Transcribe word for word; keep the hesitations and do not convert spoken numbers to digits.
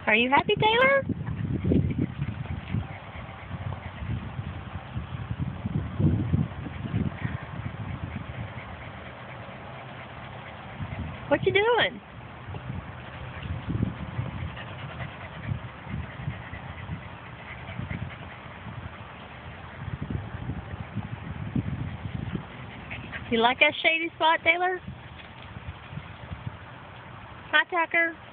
Are you happy, Taylor? What you doing? You like that shady spot, Taylor? Hi, Tucker.